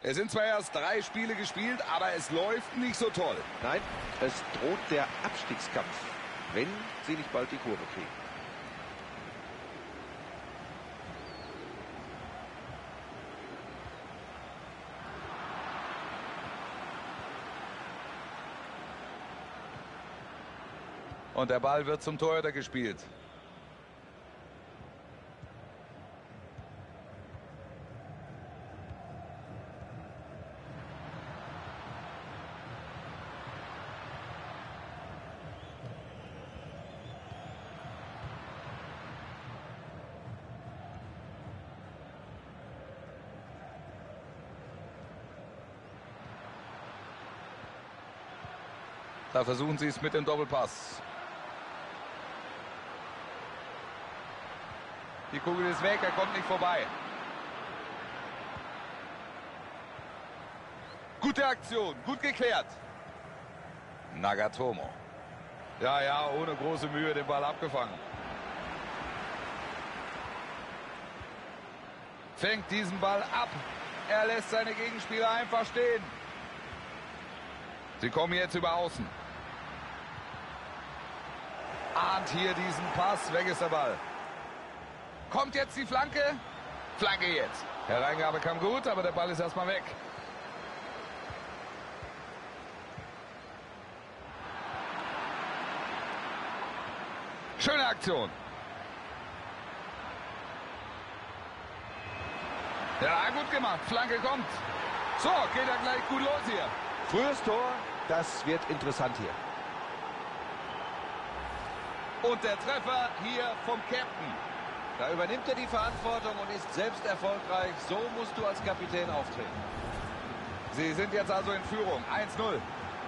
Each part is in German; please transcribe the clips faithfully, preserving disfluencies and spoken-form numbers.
Es sind zwar erst drei Spiele gespielt, aber es läuft nicht so toll. Nein, es droht der Abstiegskampf, wenn sie nicht bald die Kurve kriegen. Und der Ball wird zum Torhüter gespielt. Da versuchen sie es mit dem Doppelpass. Die Kugel ist weg, er kommt nicht vorbei. Gute Aktion, gut geklärt. Nagatomo. Ja, ja, ohne große Mühe den Ball abgefangen. Fängt diesen Ball ab. Er lässt seine Gegenspieler einfach stehen. Sie kommen jetzt über Außen. Ahnt hier diesen Pass, weg ist der Ball. Kommt jetzt die Flanke? Flanke jetzt. Hereingabe kam gut, aber der Ball ist erstmal weg. Schöne Aktion. Ja, gut gemacht. Flanke kommt. So, geht er gleich gut los hier. Frühes Tor, das wird interessant hier. Und der Treffer hier vom Captain. Da übernimmt er die Verantwortung und ist selbst erfolgreich. So musst du als Kapitän auftreten. Sie sind jetzt also in Führung. eins null.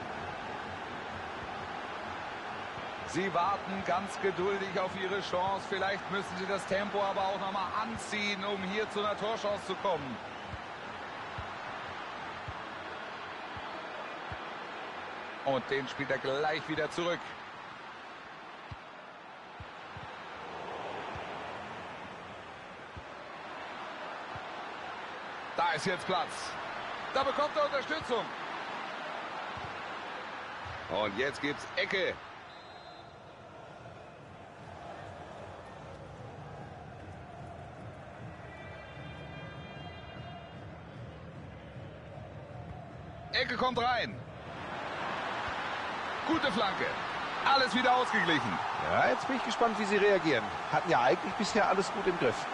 Sie warten ganz geduldig auf ihre Chance. Vielleicht müssen sie das Tempo aber auch nochmal anziehen, um hier zu einer Torchance zu kommen. Und den spielt er gleich wieder zurück. Da ist jetzt Platz. Da bekommt er Unterstützung. Und jetzt gibt's Ecke. Ecke kommt rein. Gute Flanke. Alles wieder ausgeglichen. Ja, jetzt bin ich gespannt, wie sie reagieren. Hatten ja eigentlich bisher alles gut im Griff.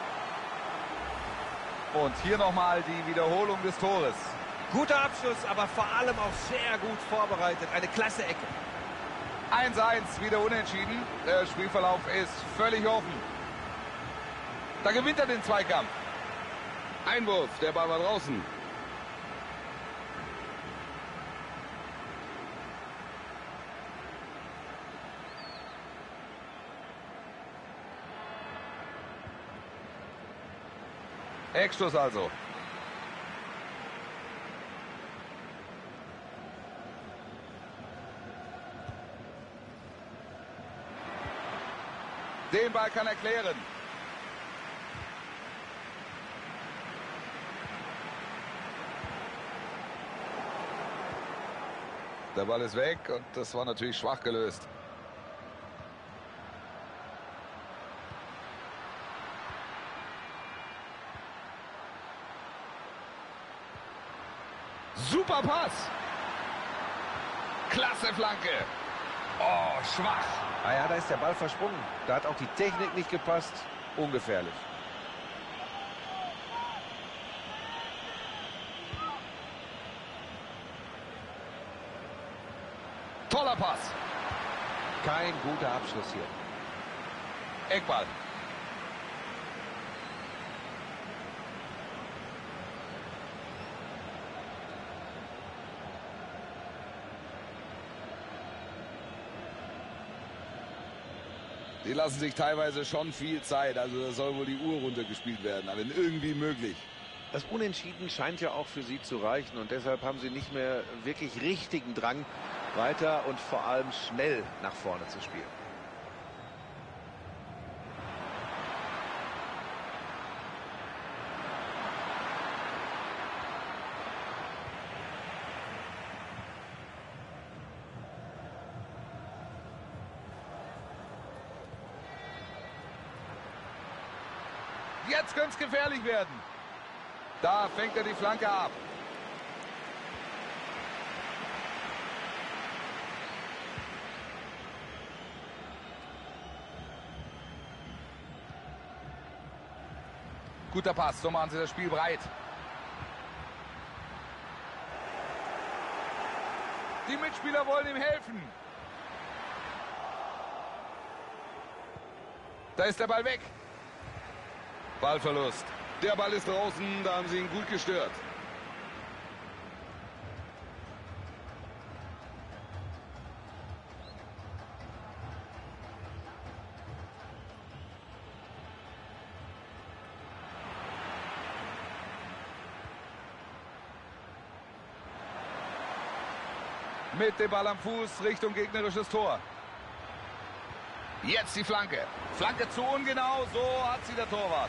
Und hier nochmal die Wiederholung des Tores. Guter Abschluss, aber vor allem auch sehr gut vorbereitet. Eine klasse Ecke. eins eins, wieder unentschieden. Der Spielverlauf ist völlig offen. Da gewinnt er den Zweikampf. Einwurf, der Ball war draußen. Eckstoß also. Den Ball kann er klären. Der Ball ist weg und das war natürlich schwach gelöst. Super Pass. Klasse Flanke. Oh, schwach. Ah ja, da ist der Ball versprungen. Da hat auch die Technik nicht gepasst. Ungefährlich. Toller Pass. Kein guter Abschluss hier. Eckball. Die lassen sich teilweise schon viel Zeit. Also da soll wohl die Uhr runtergespielt werden. Aber irgendwie möglich. Das Unentschieden scheint ja auch für sie zu reichen. Und deshalb haben sie nicht mehr wirklich richtigen Drang, weiter und vor allem schnell nach vorne zu spielen. jetzt könnte es gefährlich werden. Da fängt er die Flanke ab. Guter Pass, so machen sie das Spiel breit. Die Mitspieler wollen ihm helfen. Da ist der Ball weg. Ballverlust. Der Ball ist draußen, da haben sie ihn gut gestört. Mit dem Ball am Fuß Richtung gegnerisches Tor. Jetzt die Flanke. Flanke zu ungenau, so hat sie der Torwart.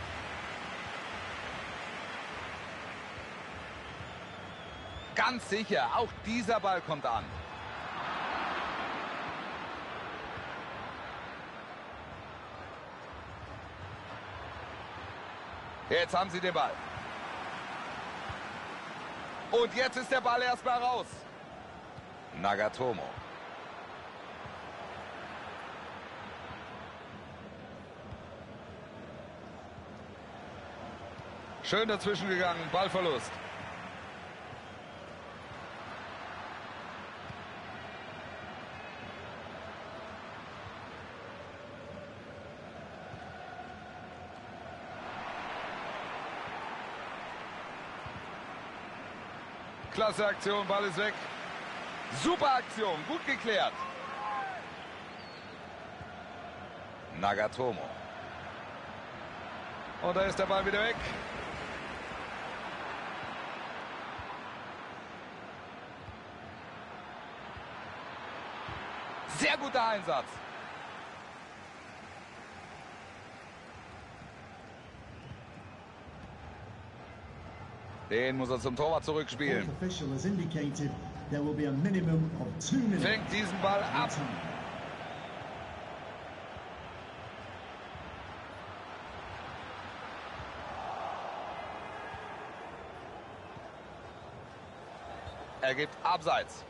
Ganz sicher, auch dieser Ball kommt an. Jetzt haben sie den Ball. Und jetzt ist der Ball erstmal raus. Nagatomo. Schön dazwischen gegangen, Ballverlust. Klasse Aktion, Ball ist weg. Super Aktion, gut geklärt. Nagatomo. Und da ist der Ball wieder weg. Sehr guter Einsatz. Den muss er zum Torwart zurückspielen. Fängt diesen Ball ab. Er gibt Abseits.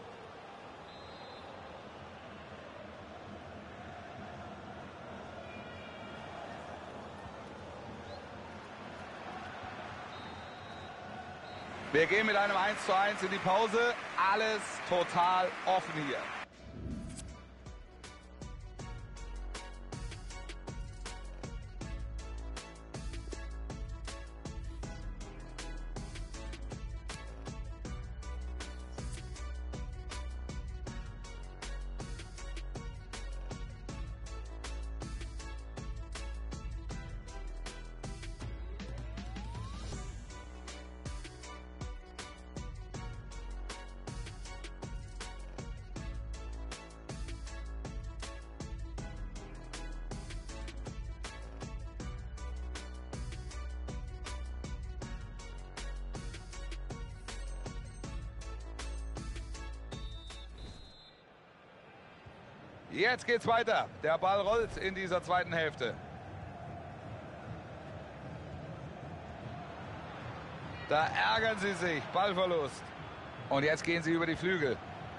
Wir gehen mit einem eins zu eins in die Pause. Alles total offen hier. Jetzt geht's weiter. Der Ball rollt in dieser zweiten Hälfte. Da ärgern sie sich. Ballverlust. Und jetzt gehen sie über die Flügel.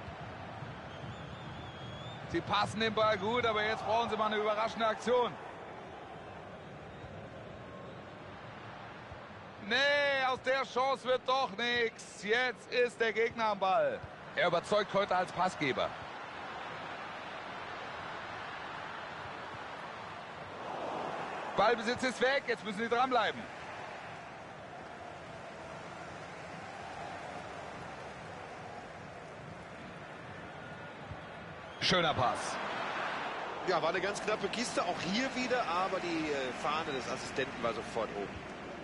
Sie passen den Ball gut, aber jetzt brauchen sie mal eine überraschende Aktion. Nee, aus der Chance wird doch nichts. Jetzt ist der Gegner am Ball. Er überzeugt heute als Passgeber. Ballbesitz ist weg, jetzt müssen sie dranbleiben. Schöner Pass. Ja, war eine ganz knappe Kiste, auch hier wieder, aber die äh, Fahne des Assistenten war sofort oben.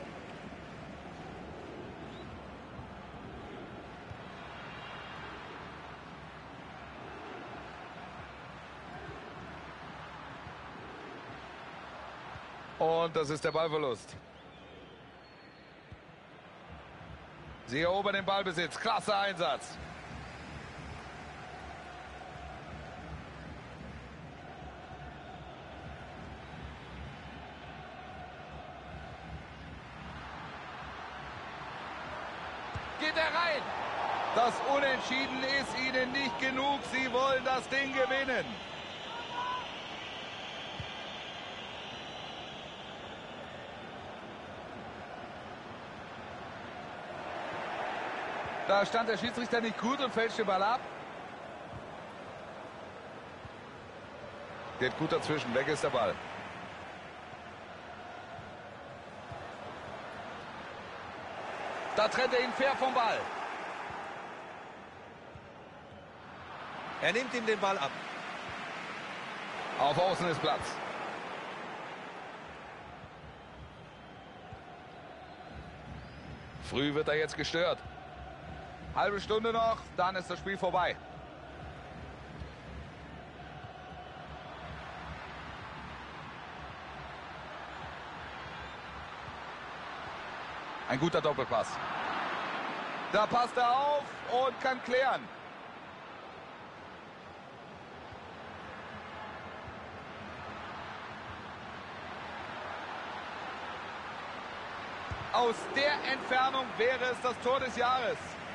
Und das ist der Ballverlust. Sie erobern den Ballbesitz. Klasse Einsatz. geht er rein. Das Unentschieden ist ihnen nicht genug. Sie wollen das Ding gewinnen. Da stand der Schiedsrichter nicht gut und fälscht den Ball ab. Geht gut dazwischen. Weg ist der Ball. Da trennt er ihn fair vom Ball. Er nimmt ihm den Ball ab. Auf Außen ist Platz. Früh wird er jetzt gestört. Halbe Stunde noch, dann ist das Spiel vorbei. Ein guter Doppelpass. Da passt er auf und kann klären. Aus der Entfernung wäre es das Tor des Jahres.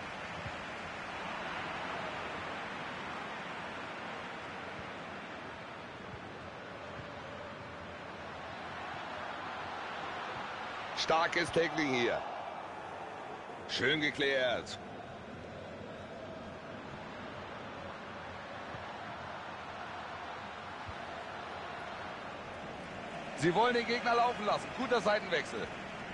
Starkes Tackling hier. Schön geklärt. Sie wollen den Gegner laufen lassen. Guter Seitenwechsel.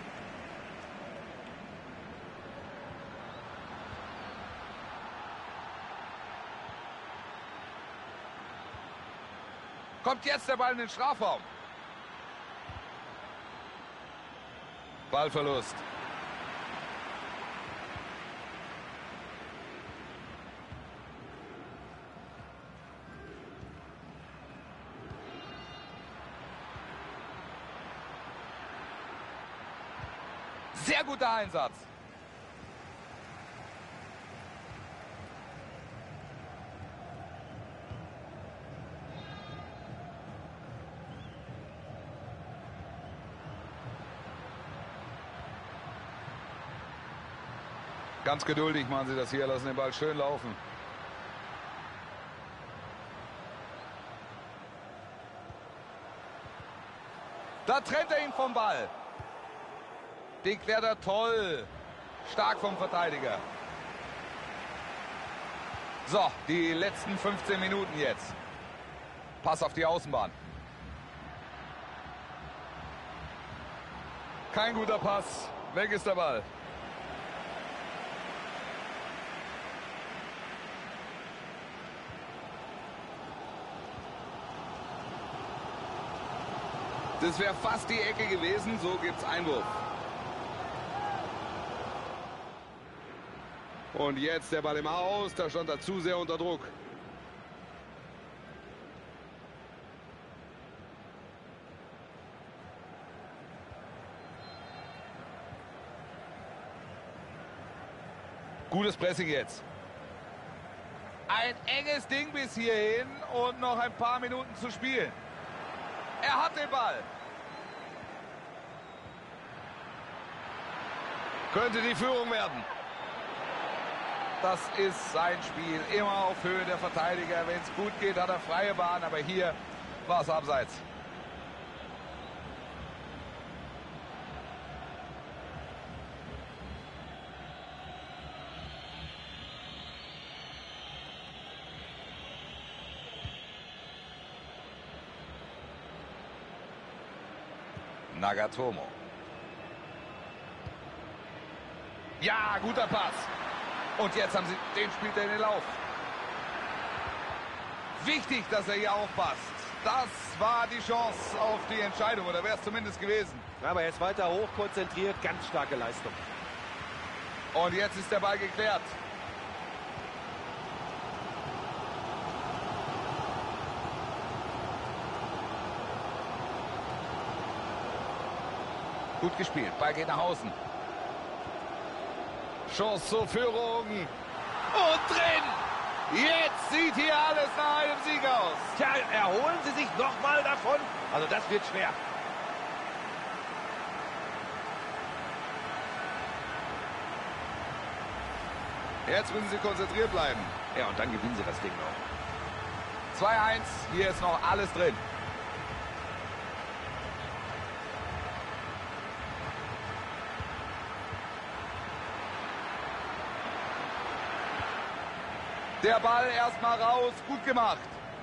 Kommt jetzt der Ball in den Strafraum. Ballverlust. Sehr guter Einsatz. Ganz geduldig machen sie das hier, lassen den Ball schön laufen. Da trennt er ihn vom Ball. Den klärt er toll. Stark vom Verteidiger. So, die letzten fünfzehn Minuten jetzt. Pass auf die Außenbahn. Kein guter Pass. Weg ist der Ball. Das wäre fast die Ecke gewesen, so gibt's Einwurf. Und jetzt der Ball im Aus, da stand er zu sehr unter Druck. Gutes Pressing jetzt. Ein enges Ding bis hierhin und noch ein paar Minuten zu spielen. Er hat den Ball. Könnte die Führung werden. Das ist sein Spiel. Immer auf Höhe der Verteidiger. Wenn es gut geht, hat er freie Bahn. Aber hier war es abseits. Nagatomo. Ja, guter Pass. Und jetzt haben sie, den spielt er in den Lauf. Wichtig, dass er hier aufpasst. Das war die Chance auf die Entscheidung, oder wäre es zumindest gewesen. Aber jetzt weiter hoch konzentriert, ganz starke Leistung. Und jetzt ist der Ball geklärt. Gut gespielt, Ball geht nach außen. Chance zur Führung. Und drin! Jetzt sieht hier alles nach einem Sieg aus. Tja, erholen Sie sich noch mal davon? Also das wird schwer. Jetzt müssen sie konzentriert bleiben. Ja, und dann gewinnen sie das Ding noch. zwei eins, hier ist noch alles drin. Der Ball erstmal raus, gut gemacht.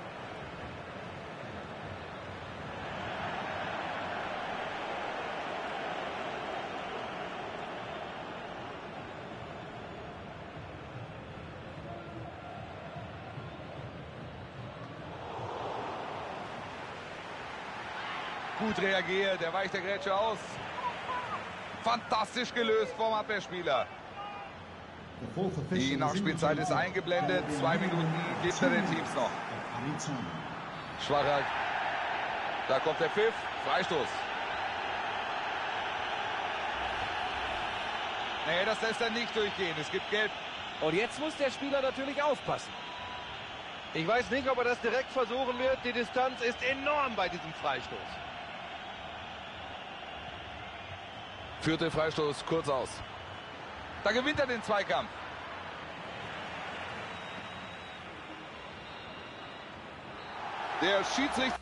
Gut reagiert, der weicht der Grätsche aus. Fantastisch gelöst vom Abwehrspieler. Die Nachspielzeit ist eingeblendet. Zwei Minuten gibt er den Teams noch. Schwacher. Da kommt der Pfiff. Freistoß. Nee, das lässt er nicht durchgehen. Es gibt Gelb. Und jetzt muss der Spieler natürlich aufpassen. Ich weiß nicht, ob er das direkt versuchen wird. Die Distanz ist enorm bei diesem Freistoß. Führt den Freistoß kurz aus. Da gewinnt er den Zweikampf. Der Schiedsrichter.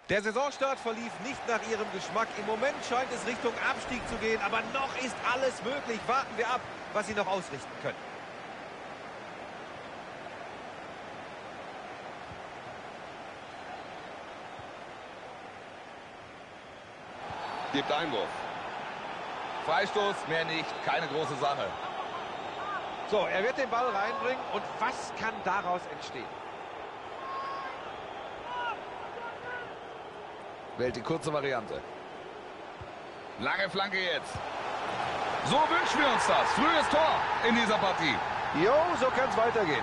Der Saisonstart verlief nicht nach ihrem Geschmack. Im Moment scheint es Richtung Abstieg zu gehen, aber noch ist alles möglich. Warten wir ab, was sie noch ausrichten können. Gibt Einwurf. Freistoß, mehr nicht, keine große Sache. So, er wird den Ball reinbringen und was kann daraus entstehen? Wählt die kurze Variante. Lange Flanke jetzt. So wünschen wir uns das. Frühes Tor in dieser Partie. Jo, so kann es weitergehen.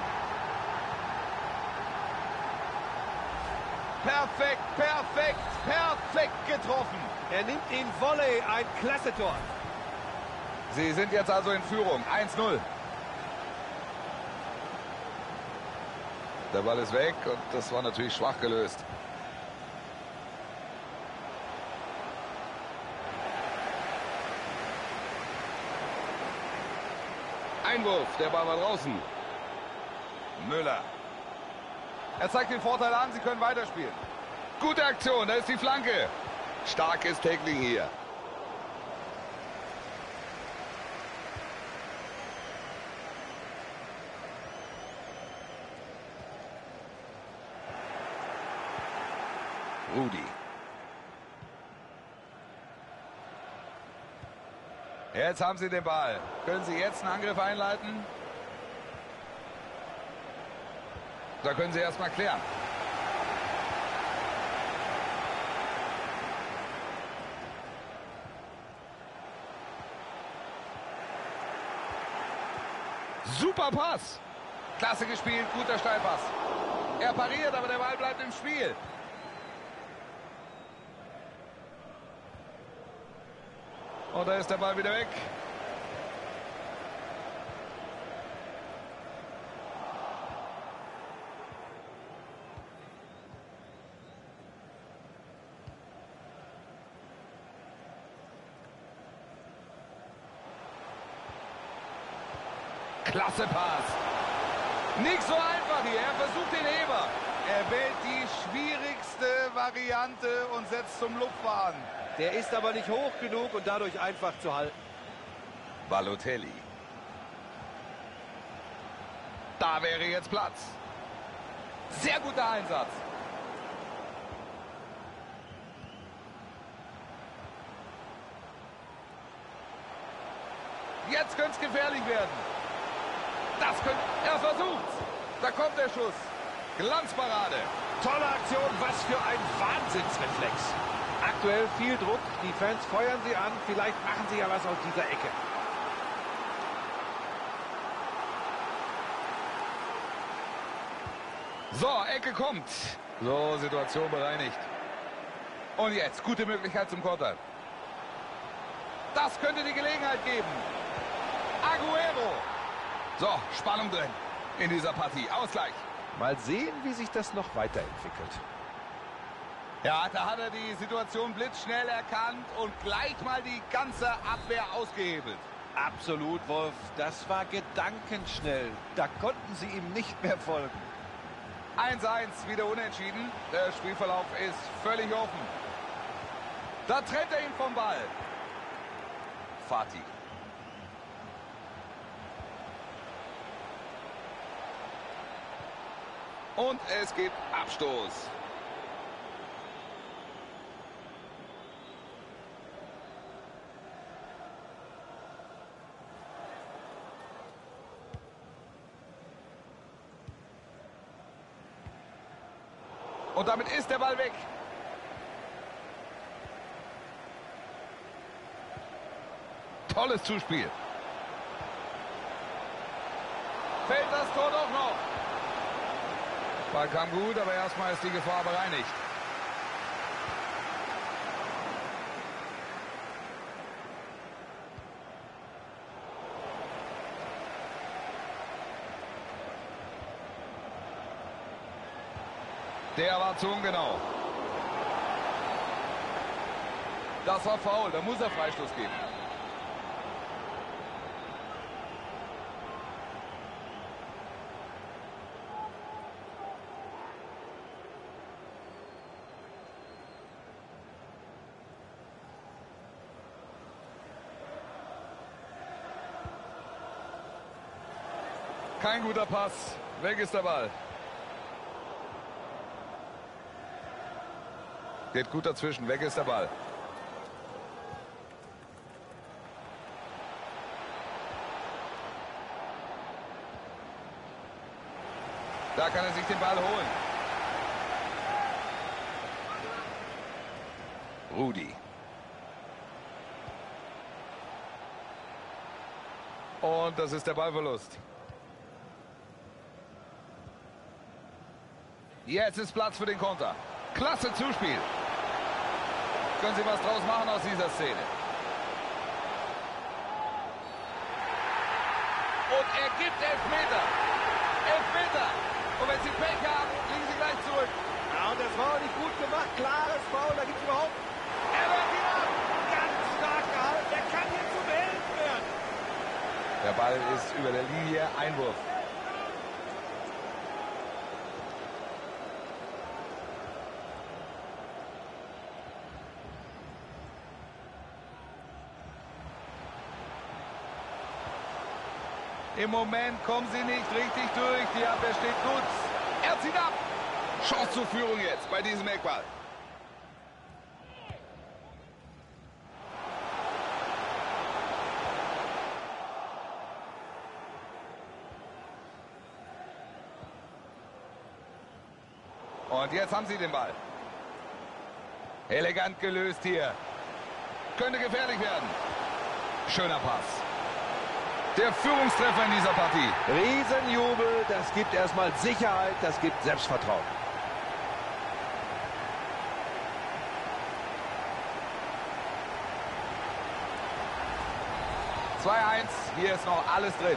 Perfekt, perfekt, perfekt getroffen. Er nimmt ihn Volley, ein klasse Tor. Sie sind jetzt also in Führung. eins null. Der Ball ist weg und das war natürlich schwach gelöst. Einwurf, der Ball war draußen. Müller. Er zeigt den Vorteil an, sie können weiterspielen. Gute Aktion, da ist die Flanke. Starkes Tackling hier. Rudi. Jetzt haben sie den Ball. Können sie jetzt einen Angriff einleiten? Da können sie erstmal klären. Super Pass. Klasse gespielt, guter Steilpass. Er pariert, aber der Ball bleibt im Spiel. Und da ist der Ball wieder weg. Klasse Pass. Nicht so einfach hier. Er versucht den Heber. Er wählt die schwierigste Variante und setzt zum Lupfer an. Der ist aber nicht hoch genug und dadurch einfach zu halten. Balotelli. Da wäre jetzt Platz. Sehr guter Einsatz. Jetzt könnte es gefährlich werden. Das könnte... Er versucht's. Da kommt der Schuss. Glanzparade. Tolle Aktion, was für ein Wahnsinnsreflex. Aktuell viel Druck, die Fans feuern sie an, vielleicht machen sie ja was aus dieser Ecke. So, Ecke kommt. So, Situation bereinigt. Und jetzt, gute Möglichkeit zum Konter. Das könnte die Gelegenheit geben. Aguero. So, Spannung drin in dieser Partie. Ausgleich. Mal sehen, wie sich das noch weiterentwickelt. Ja, da hat er die Situation blitzschnell erkannt und gleich mal die ganze Abwehr ausgehebelt. Absolut, Wolf. Das war gedankenschnell. Da konnten sie ihm nicht mehr folgen. eins eins, wieder unentschieden. Der Spielverlauf ist völlig offen. Da trennt er ihn vom Ball. Fatih. Und es gibt Abstoß. Und damit ist der Ball weg. Tolles Zuspiel. Fällt das Tor doch noch. Ball kam gut, aber erstmal ist die Gefahr bereinigt. Der war zu ungenau. Das war faul, da muss er Freistoß geben. Kein guter Pass. Weg ist der Ball. Geht gut dazwischen. Weg ist der Ball. Da kann er sich den Ball holen. Rudi. Und das ist der Ballverlust. Jetzt ist Platz für den Konter. Klasse Zuspiel. Können Sie was draus machen aus dieser Szene? Und er gibt Elfmeter. Elfmeter. Und wenn Sie Pech haben, liegen Sie gleich zurück. Ja, und das war nicht gut gemacht. Klares Foul, da gibt es überhaupt... Er wird ihn ab. Ganz stark gehalten. Der kann hier zum Helden werden. Der Ball ist über der Linie. Einwurf. Im Moment kommen sie nicht richtig durch. Die Abwehr steht gut. Er zieht ab. Chance zur Führung jetzt bei diesem Eckball. Und jetzt haben sie den Ball. Elegant gelöst hier. Könnte gefährlich werden. Schöner Pass. Der Führungstreffer in dieser Partie. Riesenjubel, das gibt erstmal Sicherheit, das gibt Selbstvertrauen. zwei eins, hier ist noch alles drin.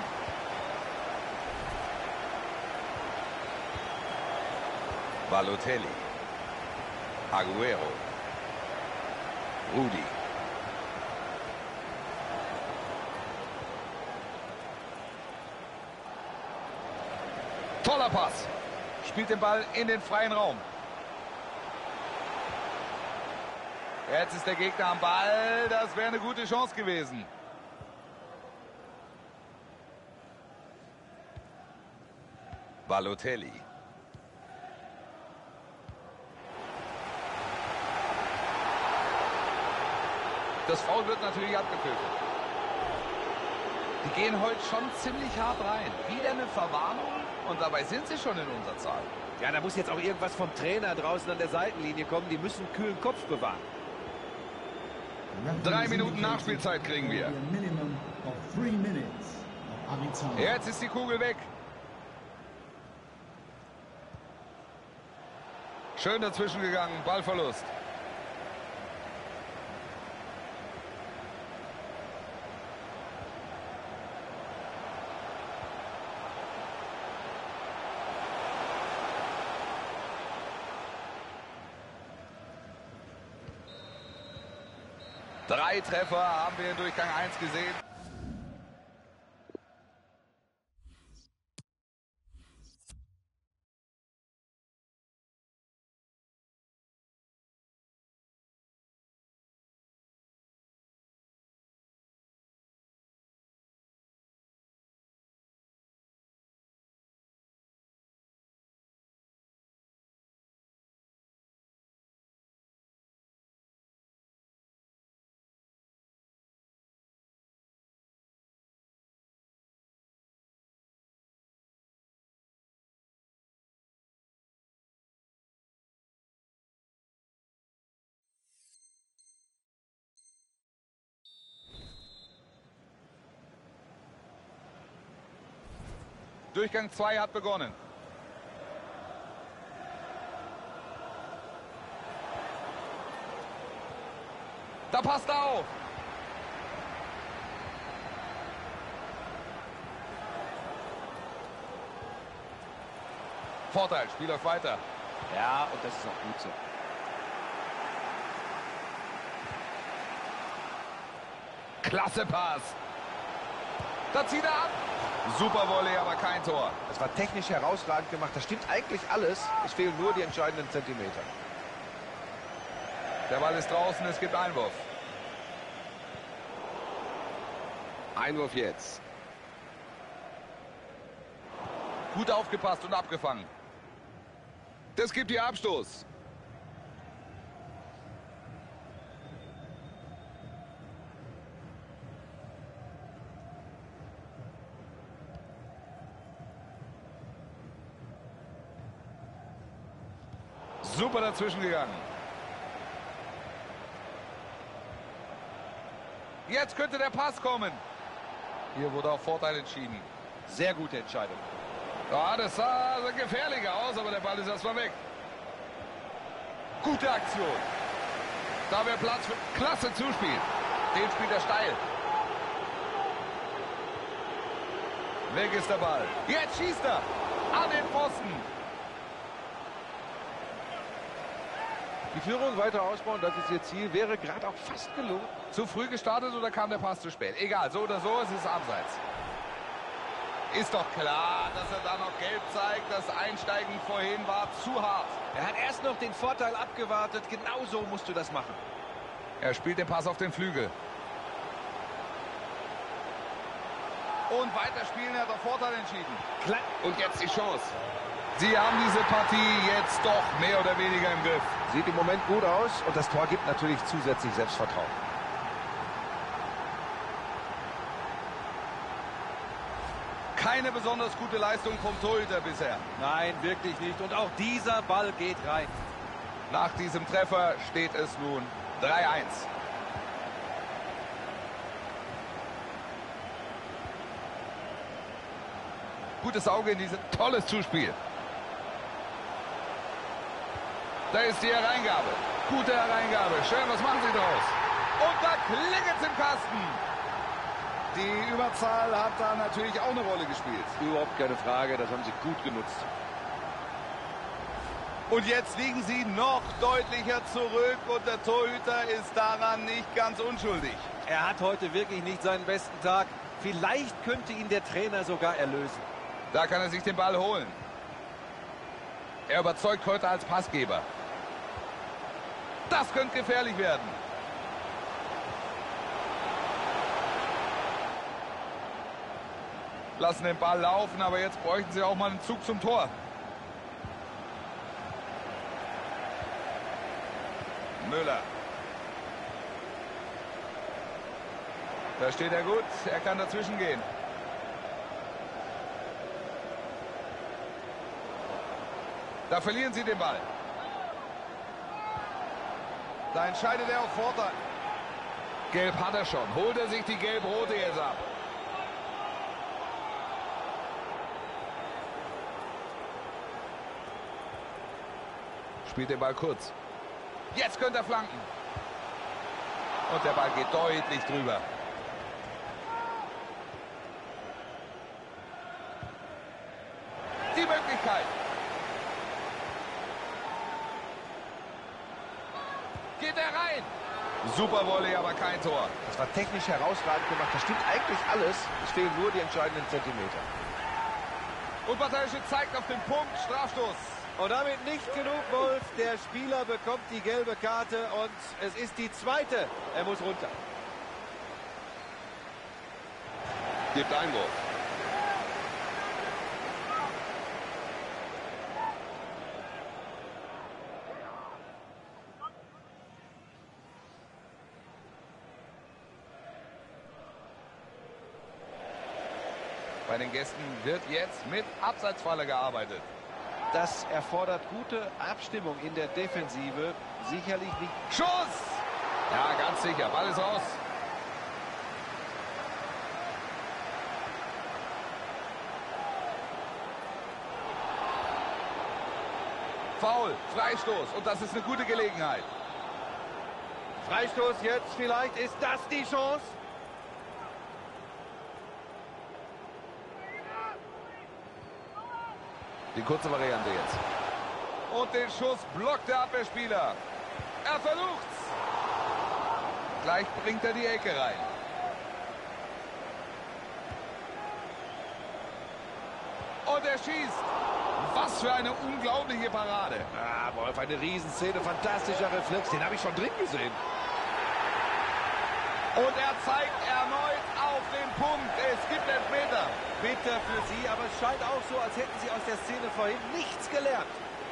Balotelli. Aguero. Rudi. Toller Pass. Spielt den Ball in den freien Raum. Jetzt ist der Gegner am Ball. Das wäre eine gute Chance gewesen. Balotelli. Das Foul wird natürlich abgepfiffen. Die gehen heute schon ziemlich hart rein. Wieder eine Verwarnung und dabei sind sie schon in Unterzahl. Ja, da muss jetzt auch irgendwas vom Trainer draußen an der Seitenlinie kommen. Die müssen kühlen Kopf bewahren. Drei Minuten Nachspielzeit kriegen wir. Jetzt ist die Kugel weg. Schön dazwischen gegangen, Ballverlust. Drei Treffer haben wir in Durchgang eins gesehen. Durchgang zwei hat begonnen. Da passt er auf. Vorteil, Spiel läuft weiter. Ja, und das ist auch gut so. Klasse Pass. Da zieht er ab. Super Volley, aber kein Tor. Das war technisch herausragend gemacht. Das stimmt eigentlich alles. Es fehlen nur die entscheidenden Zentimeter. Der Ball ist draußen, es gibt Einwurf. Einwurf jetzt. Gut aufgepasst und abgefangen. Das gibt ihr Abstoß. Super dazwischen gegangen. Jetzt könnte der Pass kommen. Hier wurde auch Vorteil entschieden. Sehr gute Entscheidung. Ja, das sah gefährlicher aus, aber der Ball ist erstmal weg. Gute Aktion. Da wäre Platz für klasse Zuspiel. Den spielt er steil. Weg ist der Ball. Jetzt schießt er an den Pfosten. Die Führung weiter ausbauen, das ist ihr Ziel, wäre gerade auch fast gelungen. Zu früh gestartet oder kam der Pass zu spät? Egal, so oder so, es ist abseits. Ist doch klar, dass er da noch gelb zeigt. Das Einsteigen vorhin war zu hart. Er hat erst noch den Vorteil abgewartet. Genau so musst du das machen. Er spielt den Pass auf den Flügel. Und weiterspielen, er hat auf Vorteil entschieden. Klar. Und jetzt die Chance. Sie haben diese Partie jetzt doch mehr oder weniger im Griff. Sieht im Moment gut aus und das Tor gibt natürlich zusätzlich Selbstvertrauen. Keine besonders gute Leistung vom Torhüter bisher. Nein, wirklich nicht. Und auch dieser Ball geht rein. Nach diesem Treffer steht es nun drei eins. Gutes Auge in dieses tolles Zuspiel. Da ist die Hereingabe. Gute Hereingabe. Schön, was machen Sie draus? Und da klingelt es im Kasten. Die Überzahl hat da natürlich auch eine Rolle gespielt. Überhaupt keine Frage, das haben sie gut genutzt. Und jetzt liegen sie noch deutlicher zurück und der Torhüter ist daran nicht ganz unschuldig. Er hat heute wirklich nicht seinen besten Tag. Vielleicht könnte ihn der Trainer sogar erlösen. Da kann er sich den Ball holen. Er überzeugt heute als Passgeber. Das könnte gefährlich werden. Lassen den Ball laufen, aber jetzt bräuchten sie auch mal einen Zug zum Tor. Müller. Da steht er gut, er kann dazwischen gehen. Da verlieren sie den Ball. Da entscheidet er auf Vorteil. Gelb hat er schon. Holt er sich die gelb-rote jetzt ab. Spielt den Ball kurz. Jetzt könnte er flanken. Und der Ball geht deutlich drüber. Die Möglichkeit. Geht er rein. Super Volley, aber kein Tor. Das war technisch herausragend gemacht. Da stimmt eigentlich alles. Es fehlen nur die entscheidenden Zentimeter. Unparteiische zeigt auf den Punkt. Strafstoß. Und damit nicht genug, Wolf. Der Spieler bekommt die gelbe Karte und es ist die zweite. Er muss runter. Gibt Einwurf. Bei den Gästen wird jetzt mit Abseitsfalle gearbeitet. Das erfordert gute Abstimmung in der Defensive. Sicherlich nicht. Schuss! Ja, ganz sicher. Ball ist raus. Foul, Freistoß. Und das ist eine gute Gelegenheit. Freistoß jetzt vielleicht. Ist das die Chance? Die kurze Variante jetzt. Und den Schuss blockt der Abwehrspieler. Er versucht's. Gleich bringt er die Ecke rein. Und er schießt. Was für eine unglaubliche Parade. Ah, Wolf, eine Riesenszene. Fantastischer Reflex. Den habe ich schon drin gesehen. Und er zeigt erneut auf den Punkt. Es gibt Elfmeter. Bitter für sie, aber es scheint auch so, als hätten sie aus der Szene vorhin nichts gelernt.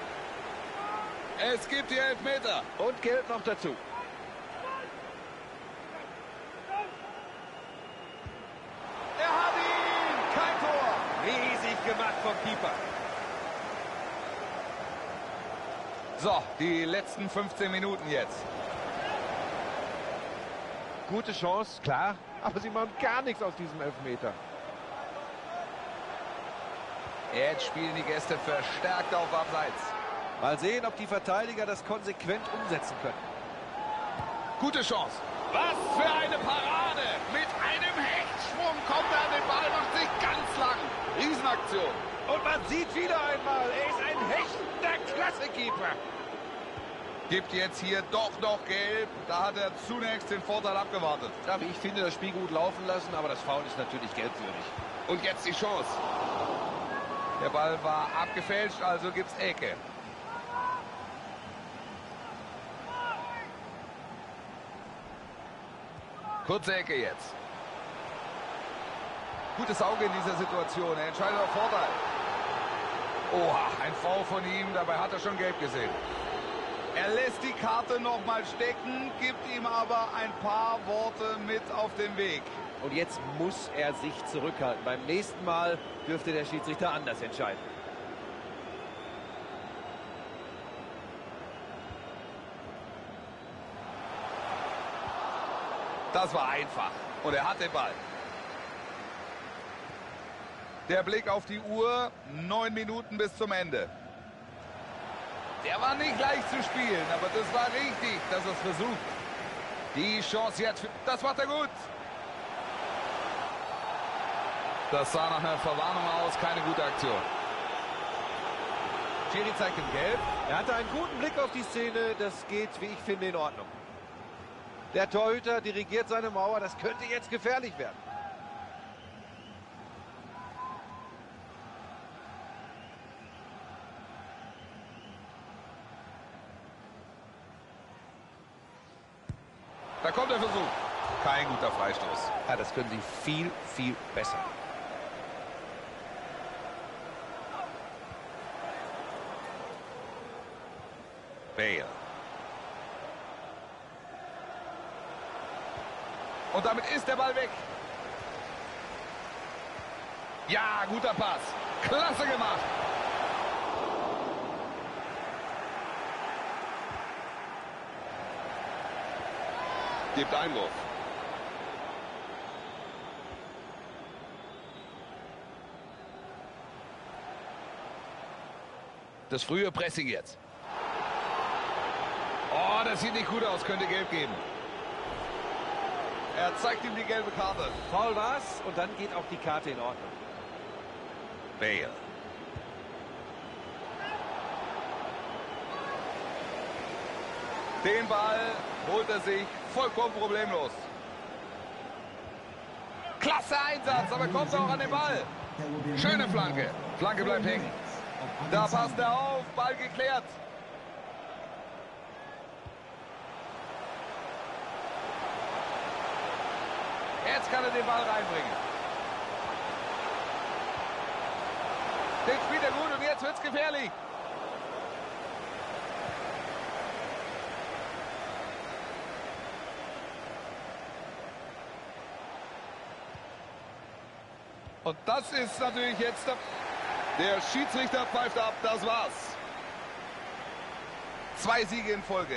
Es gibt hier Elfmeter. Und Gelb noch dazu. Er hat ihn. Kein Tor. Riesig gemacht vom Keeper. So, die letzten fünfzehn Minuten jetzt. Gute Chance, klar, aber sie machen gar nichts aus diesem Elfmeter. Jetzt spielen die Gäste verstärkt auf Abseits. Mal sehen, ob die Verteidiger das konsequent umsetzen können. Gute Chance. Was für eine Parade. Mit einem Hechtschwung kommt er an den Ball, macht sich ganz lang. Riesenaktion. Und man sieht wieder einmal, er ist ein hechtender Klassekeeper. Gibt jetzt hier doch noch Gelb. Da hat er zunächst den Vorteil abgewartet. Ja, ich finde, das Spiel gut laufen lassen, aber das Foul ist natürlich gelbwürdig. Und jetzt die Chance. Der Ball war abgefälscht, also gibt's Ecke. Kurze Ecke jetzt. Gutes Auge in dieser Situation. Er entscheidet auf Vorteil. Oha, ein Foul von ihm. Dabei hat er schon gelb gesehen. Er lässt die Karte noch mal stecken, gibt ihm aber ein paar Worte mit auf den Weg. Und jetzt muss er sich zurückhalten. Beim nächsten Mal dürfte der Schiedsrichter anders entscheiden. Das war einfach. Und er hat den Ball. Der Blick auf die Uhr. Neun Minuten bis zum Ende. Der war nicht leicht zu spielen, aber das war richtig, dass er es versucht. Die Chance jetzt. Das macht er gut. Das sah nach einer Verwarnung aus. Keine gute Aktion. Schiri zeigt ihm Gelb. Er hatte einen guten Blick auf die Szene. Das geht, wie ich finde, in Ordnung. Der Torhüter dirigiert seine Mauer. Das könnte jetzt gefährlich werden. Da kommt der Versuch. Kein guter Freistoß. Ja, das können sie viel, viel besser. Bale. Und damit ist der Ball weg. Ja, guter Pass. Klasse gemacht. Gibt Einwurf. Das frühe Pressing jetzt. Oh, das sieht nicht gut aus. Könnte gelb geben. Er zeigt ihm die gelbe Karte. Foul war's und dann geht auch die Karte in Ordnung. Bale. Den Ball holt er sich vollkommen problemlos. Klasse Einsatz, aber kommt auch an den Ball. Schöne Flanke. Flanke bleibt hängen. Da passt er auf, Ball geklärt. Jetzt kann er den Ball reinbringen. Den spielt er gut und jetzt wird's gefährlich. Und das ist natürlich jetzt der, der Schiedsrichter pfeift ab, das war's. Zwei Siege in Folge.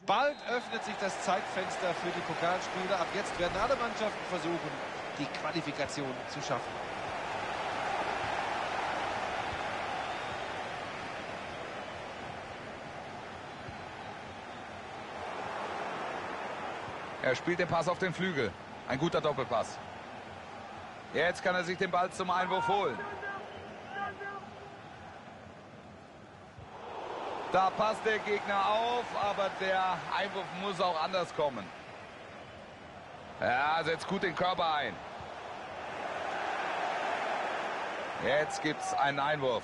Bald öffnet sich das Zeitfenster für die Pokalspiele. Ab jetzt werden alle Mannschaften versuchen, die Qualifikation zu schaffen. Er spielt den Pass auf den Flügel. Ein guter Doppelpass. Jetzt kann er sich den Ball zum Einwurf holen. Da passt der Gegner auf, aber der Einwurf muss auch anders kommen. Ja, setzt gut den Körper ein. Jetzt gibt es einen Einwurf.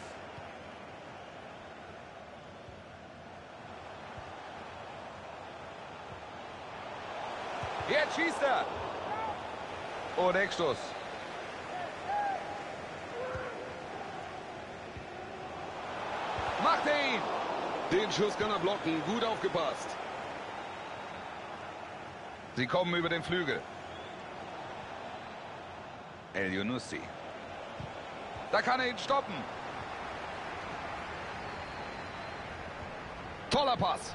Jetzt schießt er. Und Eckstoß. Macht er ihn. Den Schuss kann er blocken. Gut aufgepasst. Sie kommen über den Flügel. Elyounoussi. Da kann er ihn stoppen. Toller Pass.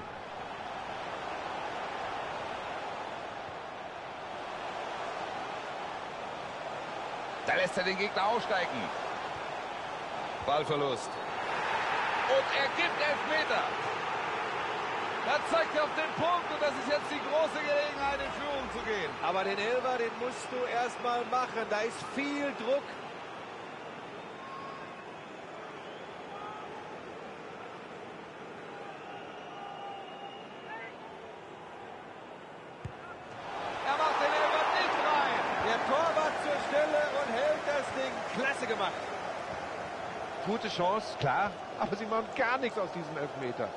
Da lässt er den Gegner aussteigen. Ballverlust. Und er gibt Elfmeter. Da zeigt er auf den Punkt und das ist jetzt die große Gelegenheit, in Führung zu gehen. Aber den Elfer, den musst du erstmal machen. Da ist viel Druck. Er macht den Elfer nicht rein. Der Torwart zur Stelle und hält das Ding. Klasse gemacht. Gute Chance, klar, aber sie machen gar nichts aus diesem Elfmeter.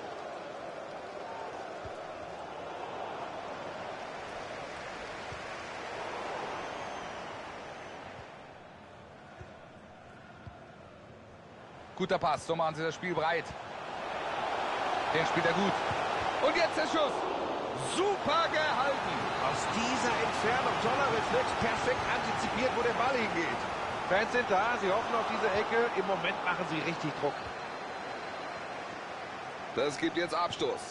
Guter Pass, so machen sie das Spiel breit. Den spielt er gut. Und jetzt der Schuss. Super gehalten. Aus dieser Entfernung, toller Reflex, perfekt antizipiert, wo der Ball hingeht. Fans sind da, sie hoffen auf diese Ecke. Im Moment machen sie richtig Druck. Das gibt jetzt Abstoß.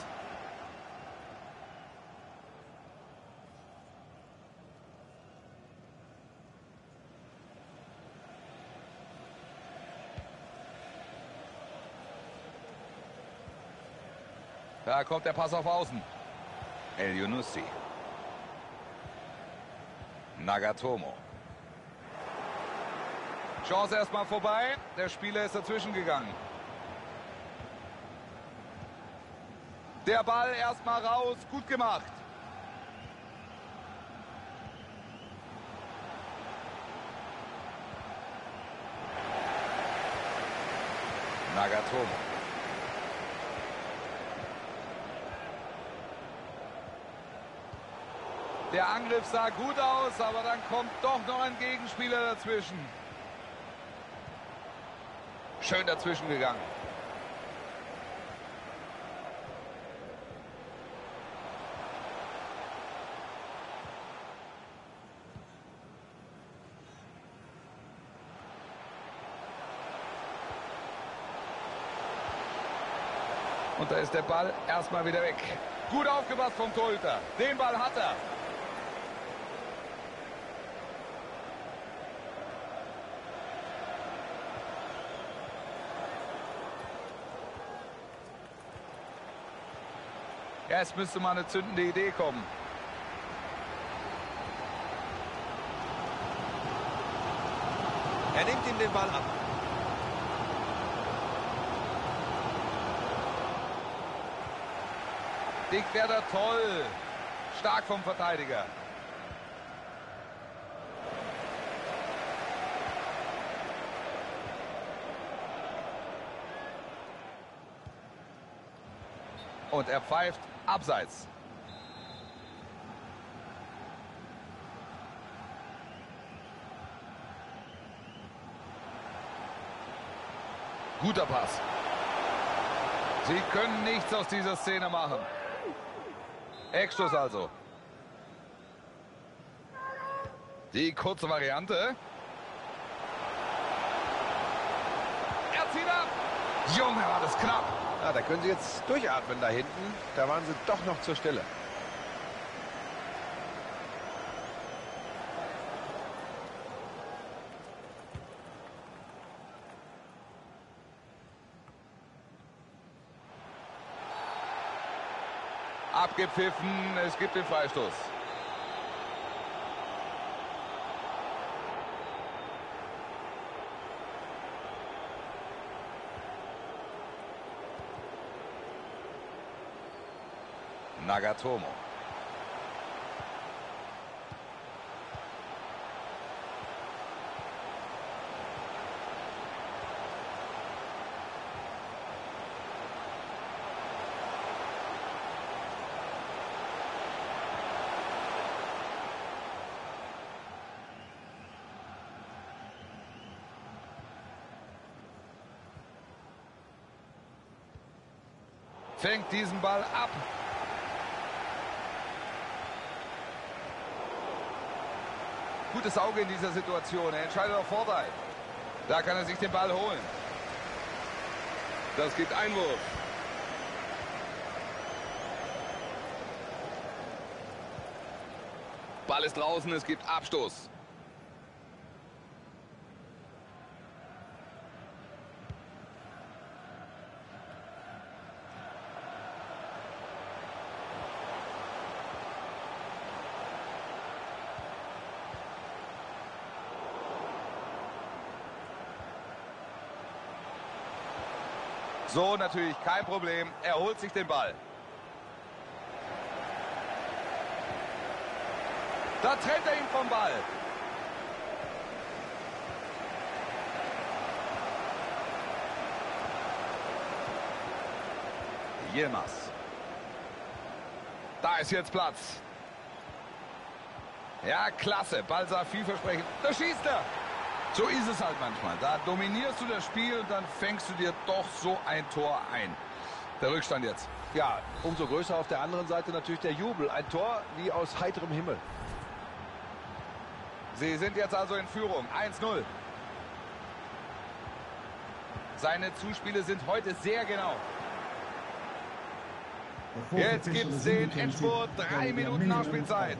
Da kommt der Pass auf Außen. Elyounoussi. Nagatomo. Chance erstmal vorbei. Der Spieler ist dazwischen gegangen. Der Ball erstmal raus. Gut gemacht. Nagatomo. Der Angriff sah gut aus, aber dann kommt doch noch ein Gegenspieler dazwischen. Schön dazwischen gegangen. Und da ist der Ball erstmal wieder weg. Gut aufgepasst vom Torhüter. Den Ball hat er. Ja, es müsste mal eine zündende Idee kommen. Er nimmt ihm den Ball ab. Dickwerder toll. Stark vom Verteidiger. Und er pfeift abseits. Guter Pass. Sie können nichts aus dieser Szene machen. Eckstoß also. Die kurze Variante. Er zieht ab. Junge, war das knapp. Ah, da können sie jetzt durchatmen da hinten. Da waren sie doch noch zur Stelle. Abgepfiffen, es gibt den Freistoß. Nagatomo. Fängt diesen Ball ab. Gutes Auge in dieser Situation. Er entscheidet auf Vorteil. Da kann er sich den Ball holen. Das gibt Einwurf. Ball ist draußen, es gibt Abstoß. So, natürlich kein Problem. Er holt sich den Ball. Da trennt er ihn vom Ball. Yilmaz. Da ist jetzt Platz. Ja, klasse. Ball sah vielversprechend. Da schießt er. So ist es halt manchmal. Da dominierst du das Spiel und dann fängst du dir doch so ein Tor ein. Der Rückstand jetzt. Ja, umso größer auf der anderen Seite natürlich der Jubel. Ein Tor wie aus heiterem Himmel. Sie sind jetzt also in Führung. eins null. Seine Zuspiele sind heute sehr genau. Jetzt gibt es den Endspurt. Drei Minuten Nachspielzeit.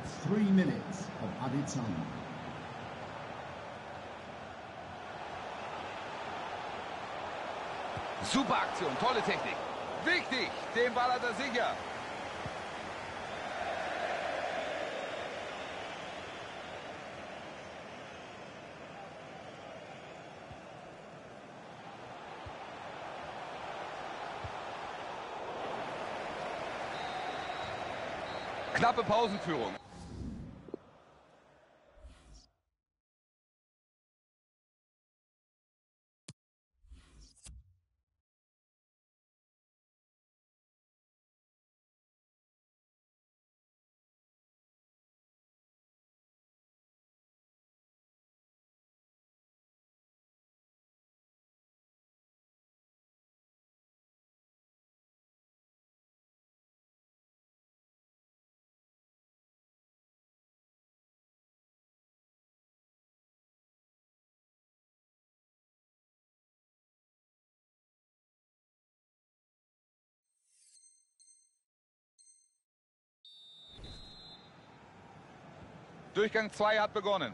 Super Aktion, tolle Technik. Wichtig, den Ball hat er sicher. Knappe Pausenführung. Durchgang zwei hat begonnen.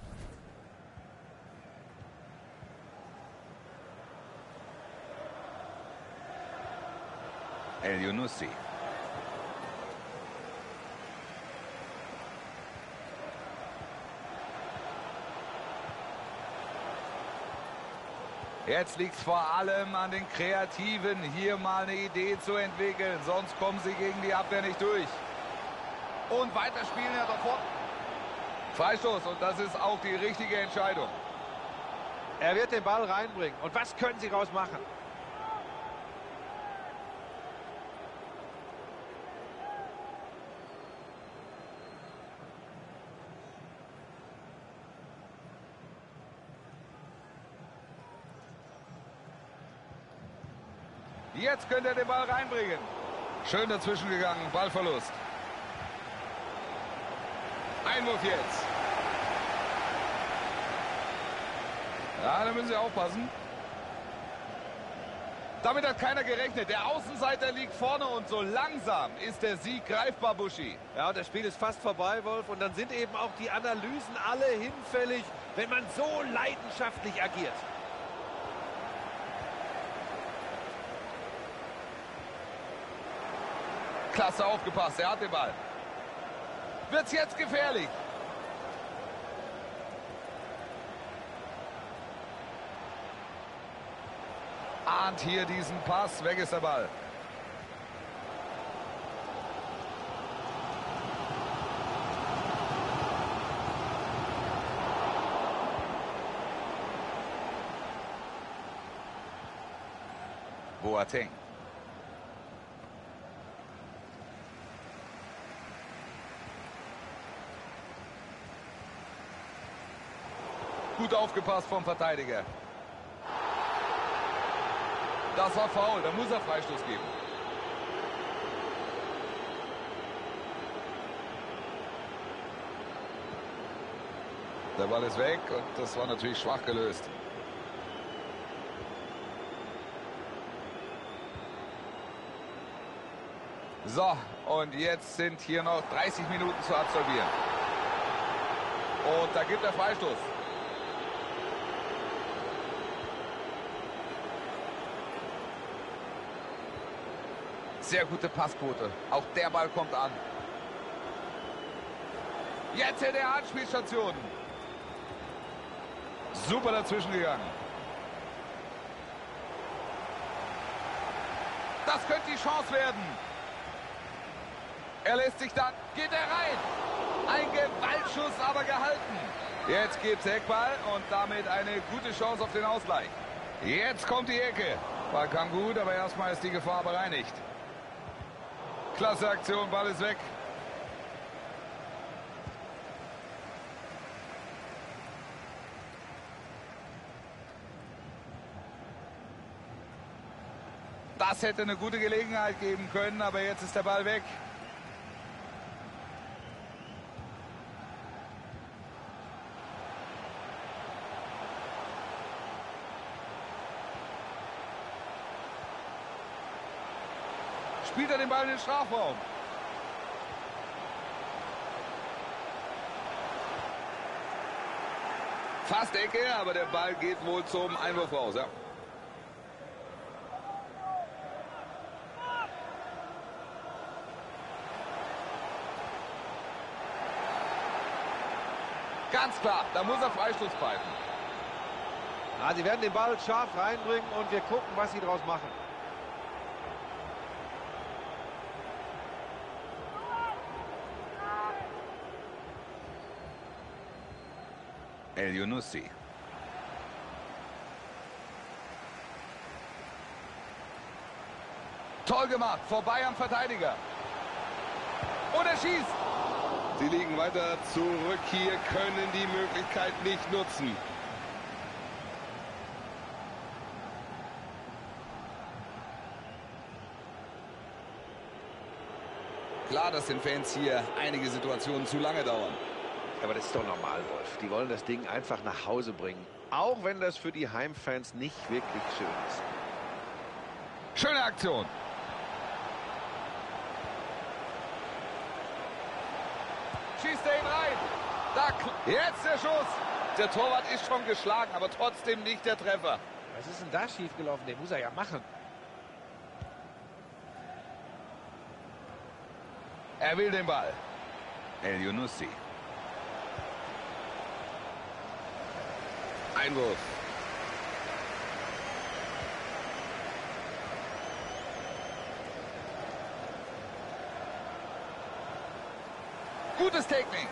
El-Yunussi. Jetzt liegt es vor allem an den Kreativen, hier mal eine Idee zu entwickeln. Sonst kommen sie gegen die Abwehr nicht durch. Und weiterspielen ja davor. Freistoß und das ist auch die richtige Entscheidung. Er wird den Ball reinbringen. Und was können sie raus machen? Jetzt könnte er den Ball reinbringen. Schön dazwischen gegangen, Ballverlust. Einwurf jetzt. Ja, da müssen sie aufpassen. Damit hat keiner gerechnet. Der Außenseiter liegt vorne und so langsam ist der Sieg greifbar, Buschi. Ja, und das Spiel ist fast vorbei, Wolf. Und dann sind eben auch die Analysen alle hinfällig, wenn man so leidenschaftlich agiert. Klasse aufgepasst, er hat den Ball. Wird's jetzt gefährlich? Ahnt hier diesen Pass, weg ist der Ball. Boateng. Gut aufgepasst vom Verteidiger. Das war faul, da muss er Freistoß geben. Der Ball ist weg und das war natürlich schwach gelöst. So, und jetzt sind hier noch dreißig Minuten zu absolvieren. Und da gibt er Freistoß. Sehr gute Passquote. Auch der Ball kommt an. Jetzt in der Anspielstation. Super dazwischen gegangen. Das könnte die Chance werden. Er lässt sich dann. Geht er rein. Ein Gewaltschuss, aber gehalten. Jetzt gibt's Eckball und damit eine gute Chance auf den Ausgleich. Jetzt kommt die Ecke. Ball kam gut, aber erstmal ist die Gefahr bereinigt. Klasse Aktion, Ball ist weg. Das hätte eine gute Gelegenheit geben können, aber jetzt ist der Ball weg. Spielt er den Ball in den Strafraum. Fast Ecke, aber der Ball geht wohl zum Einwurf raus. Ja. Ganz klar, da muss er Freistoß pfeifen. Ja, sie werden den Ball scharf reinbringen und wir gucken, was sie daraus machen. Elyounoussi. Toll gemacht, vorbei am Verteidiger. Und er schießt. Sie liegen weiter zurück hier, können die Möglichkeit nicht nutzen. Klar, dass den Fans hier einige Situationen zu lange dauern. Aber das ist doch normal, Wolf. Die wollen das Ding einfach nach Hause bringen. Auch wenn das für die Heimfans nicht wirklich schön ist. Schöne Aktion. Schießt er ihn rein. Da, jetzt der Schuss. Der Torwart ist schon geschlagen, aber trotzdem nicht der Treffer. Was ist denn da schiefgelaufen? Den muss er ja machen. Er will den Ball. Elyounoussi. Einwurf. Gutes Technik.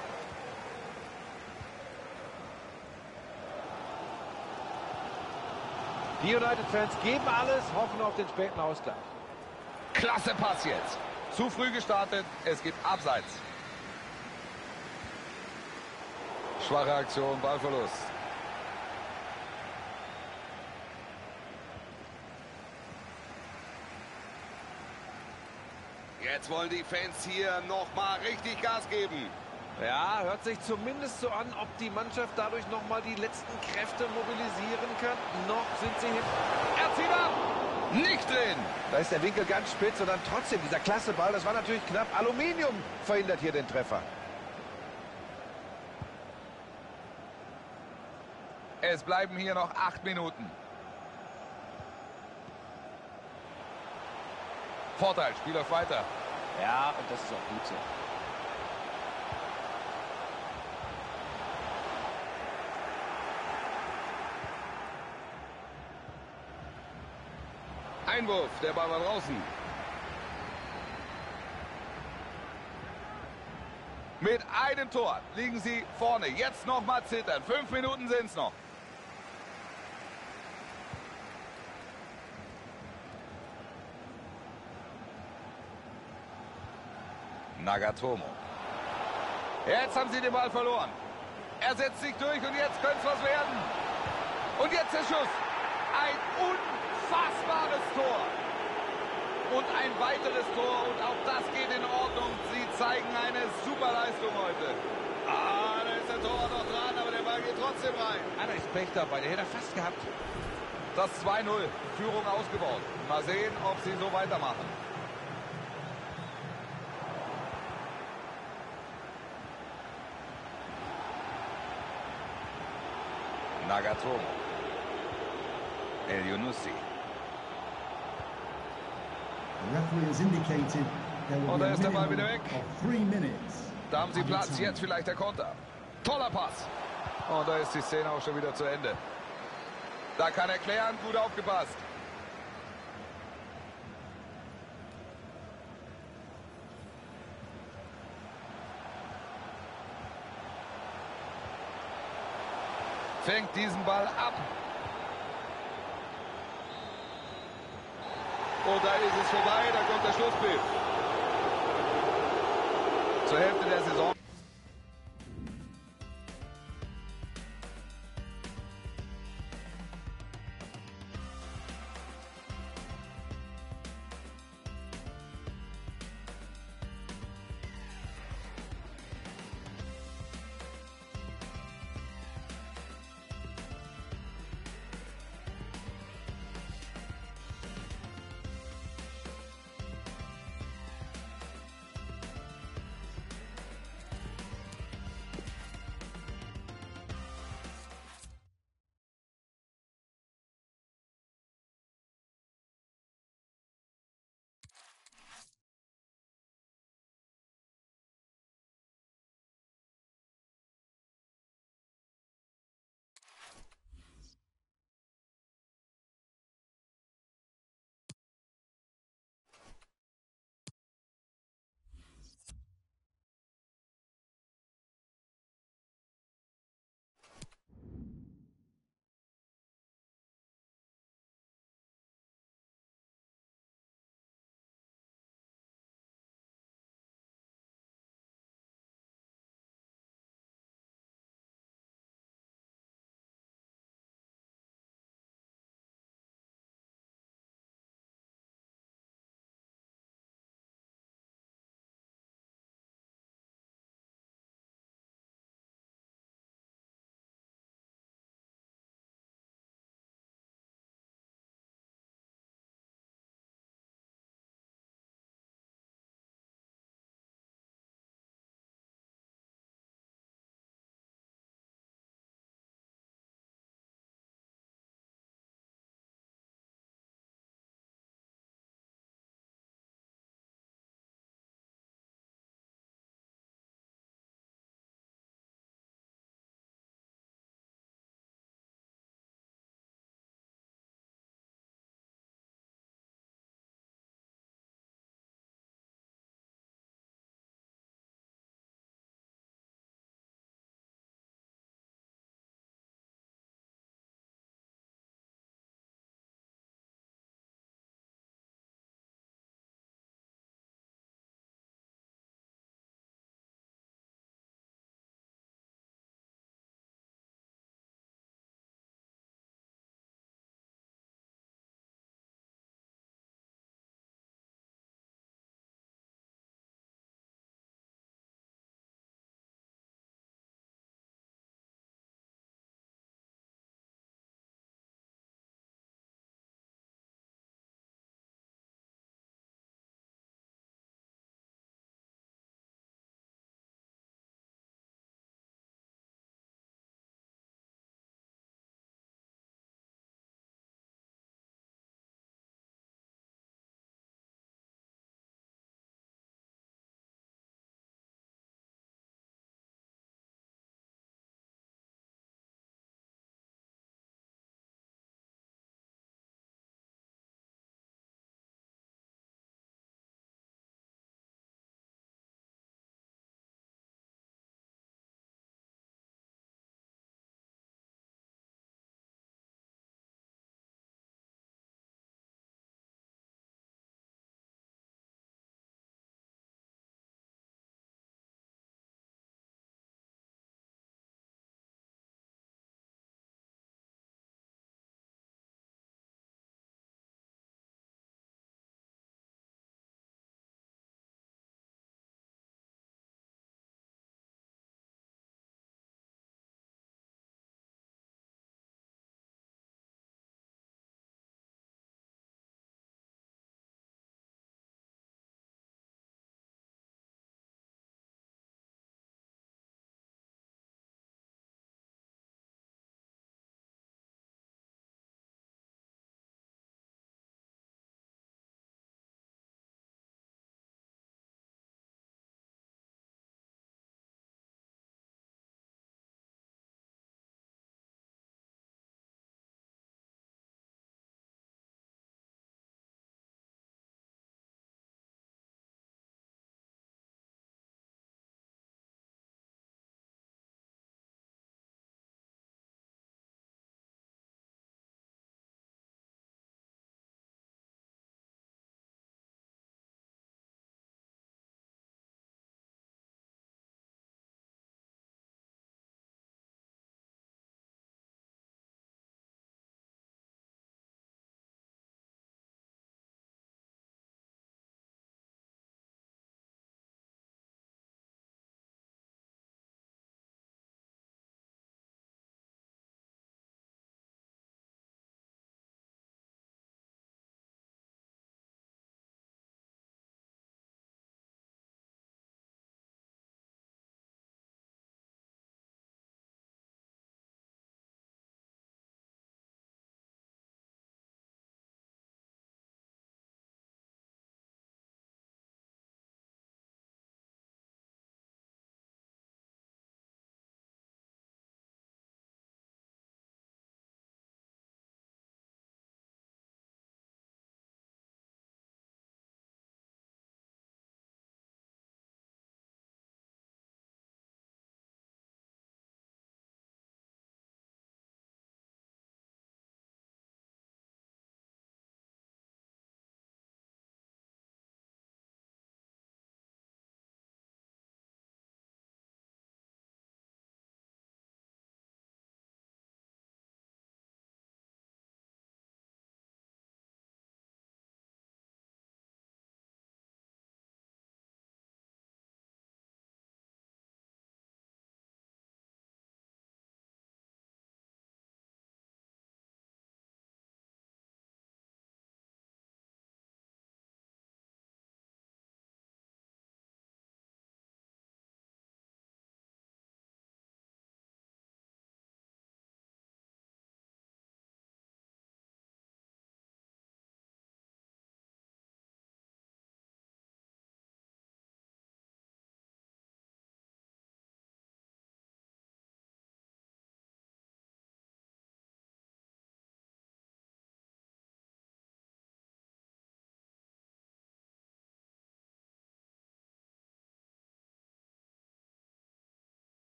Die United-Fans geben alles, hoffen auf den späten Ausgleich. Klasse Pass jetzt. Zu früh gestartet, es gibt Abseits. Schwache Aktion, Ballverlust. Jetzt wollen die Fans hier noch mal richtig Gas geben. Ja, hört sich zumindest so an, ob die Mannschaft dadurch noch mal die letzten Kräfte mobilisieren kann. Noch sind sie hin. Er zieht ab. Nicht drin. Da ist der Winkel ganz spitz und dann trotzdem dieser klasse Ball. Das war natürlich knapp. Aluminium verhindert hier den Treffer. Es bleiben hier noch acht Minuten. Vorteil, Spiel läuft weiter. Ja, und das ist auch gut so. Einwurf, der Ball war draußen. Mit einem Tor liegen sie vorne. Jetzt noch mal zittern. Fünf Minuten sind es noch. Nagatomo. Jetzt haben sie den Ball verloren. Er setzt sich durch und jetzt könnte es was werden. Und jetzt der Schuss. Ein unfassbares Tor. Und ein weiteres Tor und auch das geht in Ordnung. Sie zeigen eine super Leistung heute. Ah, da ist der Torwart noch dran, aber der Ball geht trotzdem rein. Ah, da ist Pech dabei. Der hätte er fast gehabt. Das zwei null. Führung ausgebaut. Mal sehen, ob sie so weitermachen. Nagatomo. El Yunusi. Und da ist der Ball wieder weg. Da haben sie Platz, jetzt vielleicht der Konter. Toller Pass. Und da ist die Szene auch schon wieder zu Ende. Da kann er klären, gut aufgepasst. Fängt diesen Ball ab. Und da ist es vorbei, da kommt der Schlusspfiff. Zur Hälfte der Saison.